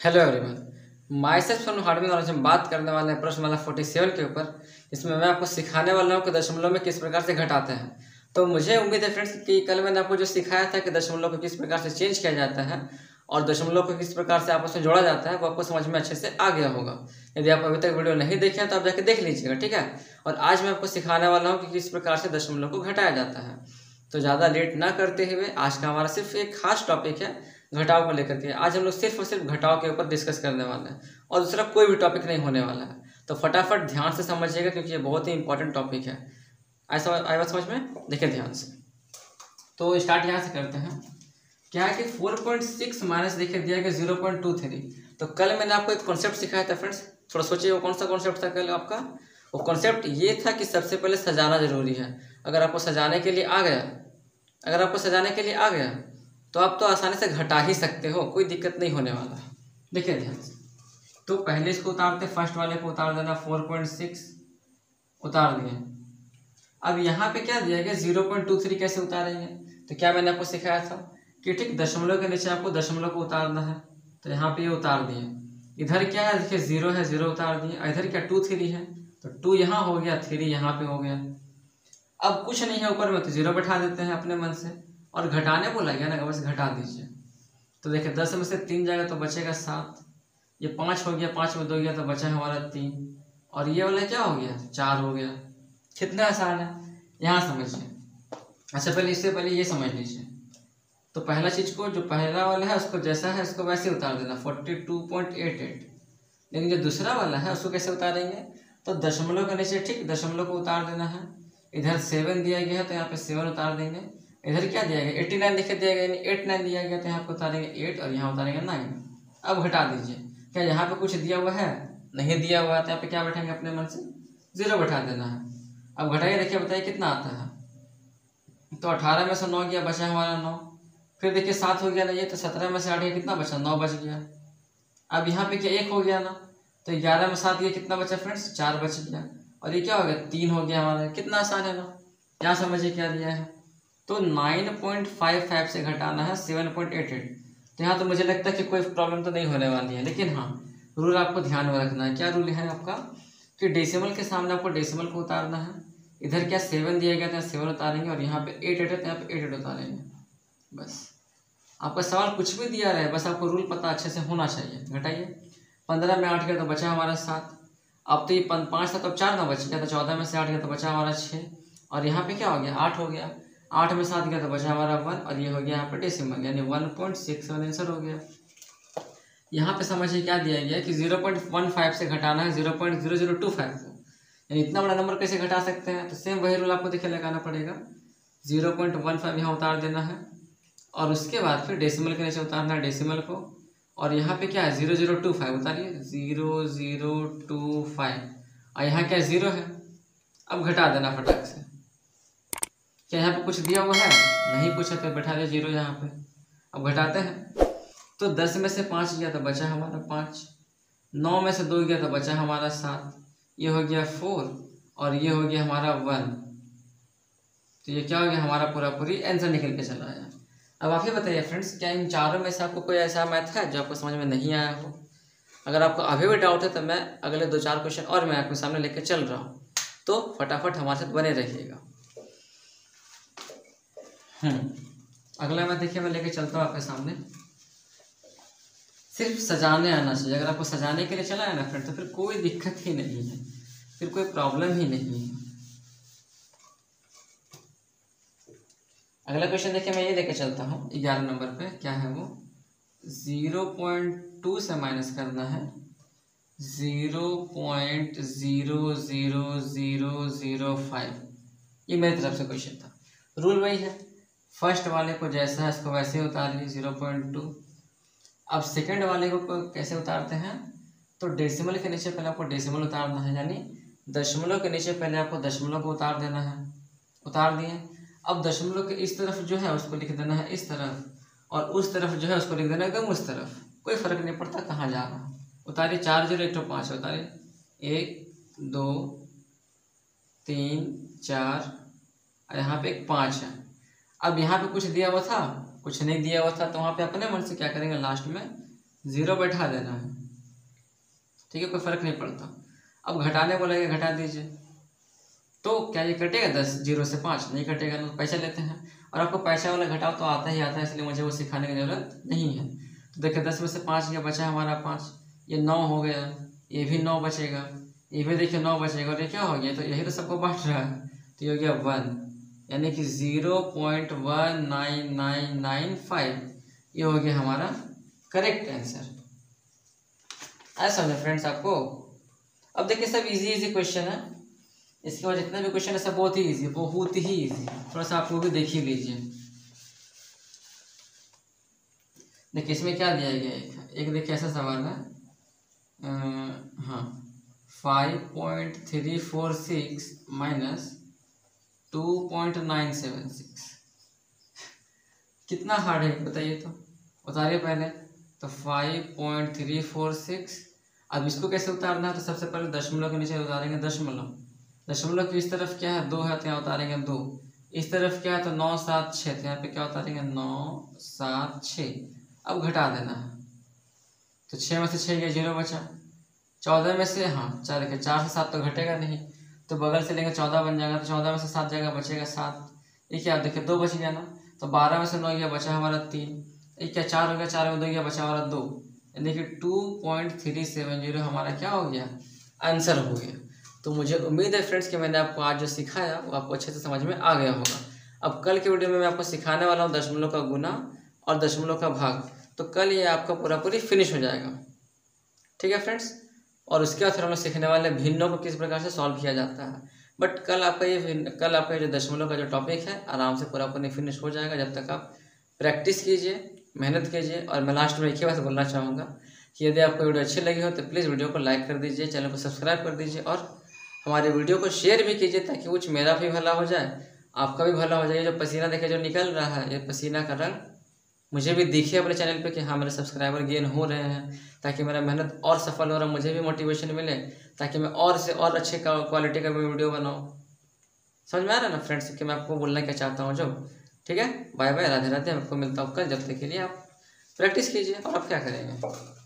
Hello everyone, my self from hardware knowledge में बात करने वाले हैं प्रश्नमाला 47 के ऊपर। इसमें मैं आपको सिखाने वाला हूँ कि दशमलव में किस प्रकार से घटाते हैं। तो मुझे उम्मीद है फ्रेंड्स कि कल मैंने आपको जो सिखाया था कि दशमलव को किस प्रकार से चेंज किया जाता है और दशमलव को किस प्रकार से आपस में जोड़ा जाता है वो आपको समझ में अच्छे से आ गया होगा। यदि आप अभी तक वीडियो नहीं देखे हैं तो आप जाके देख लीजिएगा, ठीक है। और आज मैं आपको सिखाने वाला हूँ कि किस प्रकार से दशमलव को घटाया जाता है। तो ज़्यादा लेट ना करते हुए आज का हमारा सिर्फ एक खास टॉपिक है घटाव को लेकर के। आज हम लोग सिर्फ और सिर्फ घटाव के ऊपर डिस्कस करने वाले हैं और दूसरा कोई भी टॉपिक नहीं होने वाला है। तो फटाफट ध्यान से समझिएगा क्योंकि ये बहुत ही इंपॉर्टेंट टॉपिक है। ऐसा आएगा समझ में, देखिए ध्यान से। तो स्टार्ट यहाँ से करते हैं। क्या है कि 4.6 माइनस देखिए दिया गया 0.23। तो कल मैंने आपको एक कॉन्सेप्ट सिखाया था फ्रेंड्स, थोड़ा सोचिए वो कौन सा कॉन्सेप्ट था कल आपका। वो कॉन्सेप्ट ये था कि सबसे पहले सजाना जरूरी है। अगर आपको सजाने के लिए आ गया तो आप तो आसानी से घटा ही सकते हो, कोई दिक्कत नहीं होने वाला है। देखिए ध्यान से। तो पहले इसको उतारते, फर्स्ट वाले को उतार देना, 4.6 उतार दिए। अब यहाँ पे क्या दिया गया 0.23 कैसे उतारेंगे। तो क्या मैंने आपको सिखाया था कि ठीक दशमलव के नीचे आपको दशमलव को उतारना है। तो यहाँ पे ये उतार दिए। इधर क्या है देखिए 0 है, 0 उतार दिए। इधर क्या 2 3 है तो 2 यहाँ हो गया, 3 यहाँ पे हो गया। अब कुछ नहीं है ऊपर में तो 0 बैठा देते हैं अपने मन से और घटाने बोला गया ना, बस घटा दीजिए। तो देखिए 10 में से 3 जाएगा तो बचेगा 7। ये 5 हो गया, 5 में 2 गया तो बचा हमारा 3 और ये वाला क्या हो गया 4 हो गया। कितना आसान है, यहाँ समझिए। अच्छा पहले इससे पहले ये समझ लीजिए। तो पहला चीज़ को जो पहला वाला है उसको जैसा है उसको वैसे उतार देना 42.88। लेकिन जो दूसरा वाला है उसको कैसे उतारेंगे, तो दशमलव के नीचे ठीक दशमलव को उतार देना है। इधर 7 दिया गया है तो यहाँ पे 7 उतार देंगे। इधर क्या दिया गया 89 लिखे दिया गया, यानी 89 दिया गया तो यहाँ पे उतारेंगे 8 और यहाँ उतारेंगे 9। अब घटा दीजिए। क्या यहाँ पे कुछ दिया हुआ है, नहीं दिया हुआ है तो यहाँ पे क्या बैठेंगे अपने मन से 0 बैठा देना है। अब घटाइए, देखिए बताइए कितना आता है। तो 18 में से 9 गया, बचा हमारा 9। फिर देखिए 7 हो गया ना, ये तो 17 में से 8 गया, कितना बचा 9 बच गया। अब यहाँ पे क्या 1 हो गया ना, तो 11 में 7 गया, कितना बचा फ्रेंड्स 4 बच गया। और ये क्या हो गया 3 हो गया हमारा। कितना आसान है ना, यहाँ समझिए क्या दिया है। तो 9.55 से घटाना है 7.88। तो यहाँ तो मुझे लगता है कि कोई प्रॉब्लम तो नहीं होने वाली है। लेकिन हाँ, रूल आपको ध्यान में रखना है। क्या रूल है आपका कि डेसिमल के सामने आपको डेसिमल को उतारना है। इधर क्या 7 दिया गया था 7 उतारेंगे और यहाँ पे 8 है तो यहाँ पे 8 उतारेंगे। बस आपका सवाल कुछ भी दिया रहे, बस आपको रूल पता अच्छे से होना चाहिए। घटाइए, 15 में 8 गया तो बचा हमारा 7। अब तो ये 5 था तो 4 ना बच गया, तो 14 में से 8 गया तो बचा हमारा 6। और यहाँ पे क्या हो गया 8 हो गया, 8 में 7 गया तो बचा हमारा 1 और ये हो गया यहाँ पर डेसिमल यानी 1.67 आंसर हो गया। यहाँ पे समझिए क्या दिया गया कि 0.15 से घटाना है 0.0025 को, यानी इतना बड़ा नंबर कैसे घटा सकते हैं। तो सेम वही रूल आपको देखिए लगाना पड़ेगा। 0.15 यहाँ उतार देना है और उसके बाद फिर डेसिमल के नीचे उतारना है डेसिमल को। और यहाँ पे क्या है 0025 उतारिए 0025 और यहाँ क्या 0 है। अब घटा देना फटाक से। क्या यहाँ पे कुछ दिया हुआ है, नहीं कुछ है तो बैठा दिया 0 यहाँ पे। अब घटाते हैं तो 10 में से 5 गया तो बचा हमारा 5, 9 में से 2 गया तो बचा हमारा 7, ये हो गया 4 और ये हो गया हमारा 1। तो ये क्या हो गया हमारा पूरी आंसर निकल के चला आया। अब आप ही बताइए फ्रेंड्स, क्या इन चारों में से आपको कोई ऐसा मैथ है जो आपको समझ में नहीं आया हो। अगर आपको अभी भी डाउट है तो मैं अगले 2-4 क्वेश्चन और मैं आपके सामने लेकर चल रहा हूँ, तो फटाफट हमारे साथ बने रहिएगा। अगला मैं देखिए मैं लेके चलता हूँ आपके सामने। सिर्फ सजाने आना चाहिए। अगर आपको सजाने के लिए चला है ना फ्रेंड तो फिर कोई दिक्कत ही नहीं है, फिर कोई प्रॉब्लम ही नहीं है। अगला क्वेश्चन देखिए मैं ये लेके चलता हूँ 11 नंबर पे। क्या है वो 0.2 से माइनस करना है 0.00005। ये मेरी तरफ से क्वेश्चन था। रूल वही है, फर्स्ट वाले को जैसा है इसको वैसे ही उतारिए 0.2। अब सेकंड वाले को कैसे उतारते हैं, तो डेसिमल के नीचे पहले आपको डेसिमल उतारना है, यानी दशमलव के नीचे पहले आपको दशमलव को उतार देना है। उतार दिए। अब दशमलव के इस तरफ जो है उसको लिख देना है इस तरफ और उस तरफ जो है उसको लिख देना एकदम उस तरफ, कोई फर्क नहीं पड़ता कहाँ जा रहा है। उतारिए 4 0 1 5 उतारिए 1 2 3 4 और यहाँ पे एक 5 है। अब यहाँ पे कुछ दिया हुआ था, कुछ नहीं दिया हुआ था, तो वहाँ पे अपने मन से क्या करेंगे लास्ट में 0 बैठा देना है, ठीक है, कोई फर्क नहीं पड़ता। अब घटाने बोलेंगे घटा दीजिए, तो क्या ये कटेगा 10? 0 से 5 नहीं कटेगा ना, तो पैसा लेते हैं। और आपको पैसा वाला घटाव तो आता ही आता है, इसलिए मुझे वो सिखाने की ज़रूरत नहीं है। तो देखिए 10 में से 5 गया, बचा हमारा 5, ये 9 हो गया, ये भी 9 बचेगा, ये भी देखिए 9 बचेगा, और ये क्या हो गया? तो यही तो सबको बांट रहा है, तो ये हो गया 1, यानी कि 0.19995 ये हो गया हमारा करेक्ट आंसर। ऐसा समझे फ्रेंड्स आपको? अब देखिए सब इजी क्वेश्चन है, इसके बाद जितने भी क्वेश्चन है सब बहुत ही इजी, बहुत ही इजी। थोड़ा सा आप वो भी देख ही लीजिए। देखिए इसमें क्या दिया गया है, एक देखिए ऐसा सवाल है, हाँ 5.346 माइनस 2.976 कितना हार्ड है बताइए, तो उतारिए पहले। तो 5.346, अब इसको कैसे उतारना है? तो सबसे पहले दशमलव के नीचे उतारेंगे दशमलव, दशमलव की इस तरफ क्या है 2 है, तो यहाँ उतारेंगे 2, इस तरफ क्या है तो 9 7 6, तो यहाँ पे क्या उतारेंगे 9 7 6। अब घटा देना है, तो 6 में से 6 गया 0 बचा, 14 में से हाँ 4 के 4 से 7 तो घटेगा नहीं, तो बगल से लेंगे 14 बन जाएगा, तो 14 में से 7 जाएगा बचेगा 7, ये क्या देखिए 2 बच गया ना, तो 12 में से 9 गया बचा हमारा 3, ये क्या 4 हो गया, 4 में 2 गया बचा हमारा 2, यानी कि 2.370 हमारा क्या हो गया आंसर हो गया। तो मुझे उम्मीद है फ्रेंड्स कि मैंने आपको आज जो सिखाया वो आपको अच्छे से समझ में आ गया होगा। अब कल के वीडियो में मैं आपको सिखाने वाला हूँ दशमलव का गुना और दशमलव का भाग, तो कल ये आपका पूरी फिनिश हो जाएगा, ठीक है फ्रेंड्स। और उसके बाद फिर हम लोग सीखने वाले भिन्नों को किस प्रकार से सॉल्व किया जाता है। बट कल आपका ये दशमलव का जो टॉपिक है आराम से पूरा फिनिश हो जाएगा, जब तक आप प्रैक्टिस कीजिए, मेहनत कीजिए। और मैं लास्ट में एक ही बात बोलना चाहूँगा कि यदि आपको वीडियो अच्छी लगी हो तो प्लीज़ वीडियो को लाइक कर दीजिए, चैनल को सब्सक्राइब कर दीजिए और हमारे वीडियो को शेयर भी कीजिए, ताकि कुछ मेरा भी भला हो जाए, आपका भी भला हो जाए। जो पसीना देखे जो निकल रहा है, ये पसीना का रंग मुझे भी दिखे अपने चैनल पे कि हाँ मेरे सब्सक्राइबर गेन हो रहे हैं, ताकि मेरा मेहनत और सफल हो रहा है, मुझे भी मोटिवेशन मिले, ताकि मैं और से और अच्छे क्वालिटी का वीडियो बनाऊँ। समझ में आ रहा है ना फ्रेंड्स कि मैं आपको बोलना क्या चाहता हूँ जो? ठीक है, बाय बाय, राधे राधे। मैं आपको मिलता हूँ कल, जब तक के लिए आप प्रैक्टिस कीजिए। और आप क्या करेंगे?